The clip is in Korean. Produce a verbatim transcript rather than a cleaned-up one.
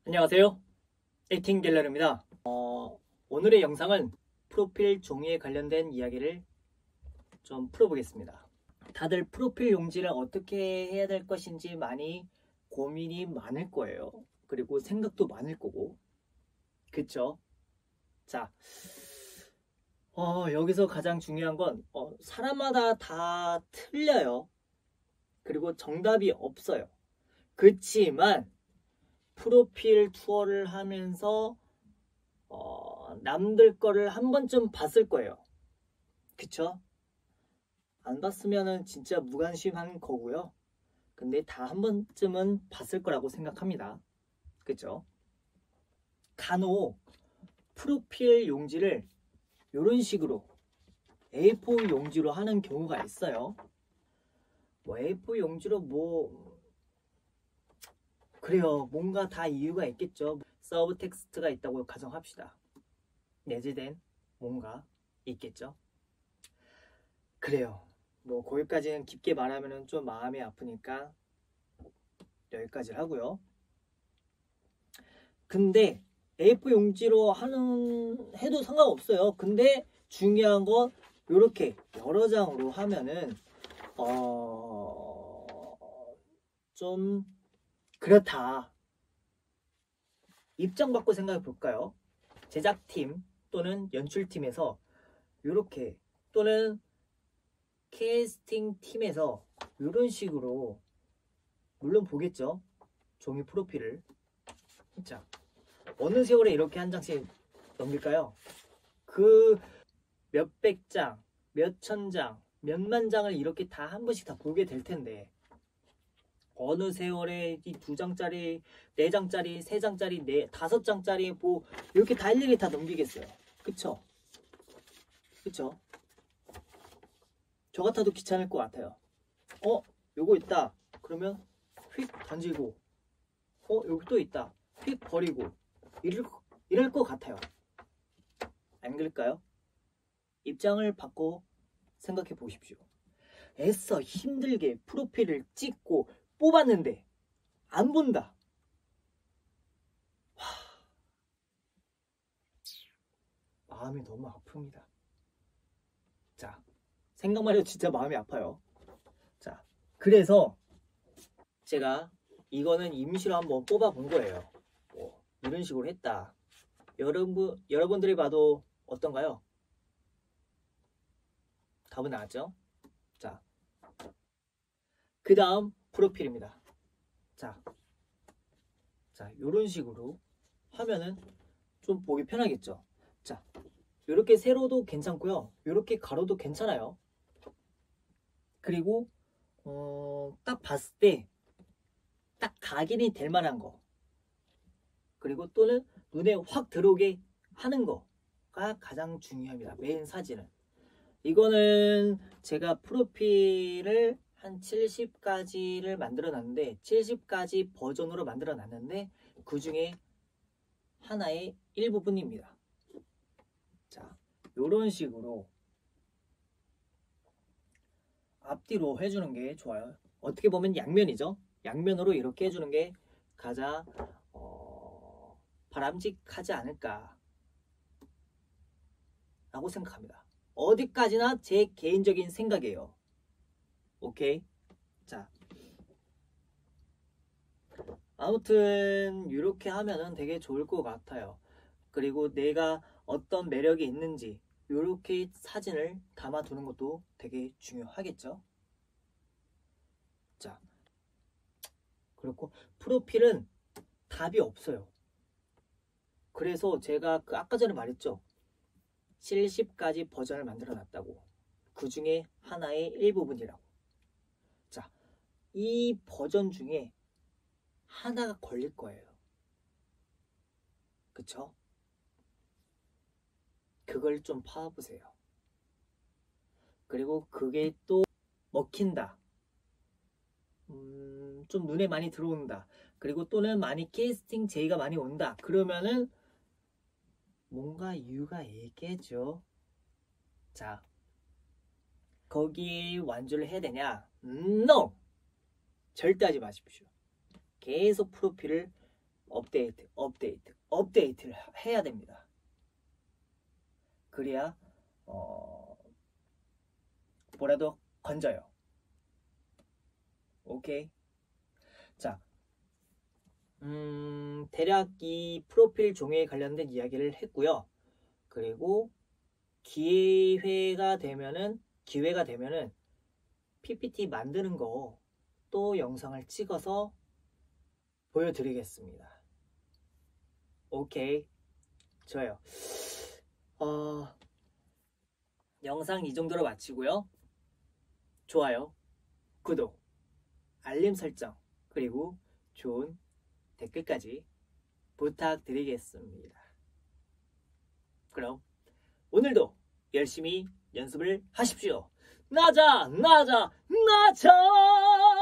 안녕하세요. 에이틴 갤러리입니다. 어, 오늘의 영상은 프로필 종이에 관련된 이야기를 좀 풀어보겠습니다. 다들 프로필 용지를 어떻게 해야 될 것인지 많이 고민이 많을 거예요. 그리고 생각도 많을 거고. 그쵸? 자, 어, 여기서 가장 중요한 건 어, 사람마다 다 틀려요. 그리고 정답이 없어요. 그치만 프로필 투어를 하면서 어, 남들 거를 한 번쯤 봤을 거예요. 그쵸? 안 봤으면은 진짜 무관심한 거고요. 근데 다 한 번쯤은 봤을 거라고 생각합니다. 그쵸? 간혹 프로필 용지를 이런 식으로 에이 사 용지로 하는 경우가 있어요. 뭐 에이 사 용지로 뭐 그래요. 뭔가 다 이유가 있겠죠. 서브 텍스트가 있다고 가정합시다. 내재된 뭔가 있겠죠. 그래요. 뭐 거기까지는 깊게 말하면 좀 마음이 아프니까 여기까지 하고요. 근데 에이 사 용지로 하는 해도 상관없어요. 근데 중요한 건 이렇게 여러 장으로 하면은 어... 좀 그렇다. 입장 바꿔 생각해 볼까요? 제작팀 또는 연출팀에서 이렇게 또는 캐스팅 팀에서 이런 식으로 물론 보겠죠. 종이 프로필을. 자, 어느 세월에 이렇게 한 장씩 넘길까요? 그 몇백 장, 몇천 장, 몇만 장을 이렇게 다 한 번씩 다 보게 될 텐데 어느 세월에 이 두 장짜리, 네 장짜리, 세 장짜리, 네 다섯 장짜리 뭐 이렇게 다 일일이 다 넘기겠어요. 그쵸? 그쵸? 저 같아도 귀찮을 것 같아요. 어? 요거 있다. 그러면 휙 던지고 어? 여기 또 있다. 휙 버리고 이럴, 이럴 것 같아요. 안 그럴까요? 입장을 바꿔 생각해 보십시오. 애써 힘들게 프로필을 찍고 뽑았는데 안 본다. 와, 마음이 너무 아픕니다. 자, 생각만 해도 진짜 마음이 아파요. 자, 그래서 제가 이거는 임시로 한번 뽑아본 거예요. 뭐, 이런 식으로 했다. 여러분, 여러분들이 봐도 어떤가요? 답은 나왔죠? 자, 그 다음 프로필입니다. 자, 자, 이런 식으로 하면은 좀 보기 편하겠죠? 자, 이렇게 세로도 괜찮고요. 이렇게 가로도 괜찮아요. 그리고 어, 딱 봤을 때 딱 각인이 될 만한 거 그리고 또는 눈에 확 들어오게 하는 거가 가장 중요합니다. 메인 사진은. 이거는 제가 프로필을 한 칠십 가지를 만들어 놨는데 칠십 가지 버전으로 만들어 놨는데 그 중에 하나의 일부분입니다. 자, 요런 식으로 앞뒤로 해주는 게 좋아요. 어떻게 보면 양면이죠. 양면으로 이렇게 해주는 게 가장 어, 바람직하지 않을까 라고 생각합니다. 어디까지나 제 개인적인 생각이에요. 오케이? 자, 아무튼 이렇게 하면은 되게 좋을 것 같아요. 그리고 내가 어떤 매력이 있는지 이렇게 사진을 담아두는 것도 되게 중요하겠죠. 자, 그렇고 프로필은 답이 없어요. 그래서 제가 그 아까 전에 말했죠. 칠십 가지 버전을 만들어 놨다고. 그 중에 하나의 일부분이라고. 자, 이 버전 중에 하나가 걸릴 거예요. 그쵸? 그걸 좀 파보세요. 그리고 그게 또 먹힌다. 음, 좀 눈에 많이 들어온다. 그리고 또는 많이 캐스팅 제의가 많이 온다. 그러면은 뭔가 이유가 있겠죠. 자, 거기에 완주를 해야 되냐? No! 절대 하지 마십시오. 계속 프로필을 업데이트, 업데이트, 업데이트를 해야 됩니다. 그래야 어, 뭐라도 건져요. 오케이. 자, 음, 대략 이 프로필 종류에 관련된 이야기를 했고요. 그리고 기회가 되면은 기회가 되면은 피피티 만드는 거 또 영상을 찍어서 보여드리겠습니다. 오케이. 좋아요. 어, 영상 이 정도로 마치고요. 좋아요, 구독, 알림 설정, 그리고 좋은 댓글까지 부탁드리겠습니다. 그럼 오늘도 열심히 연습을 하십시오. 나자, 나자, 나자!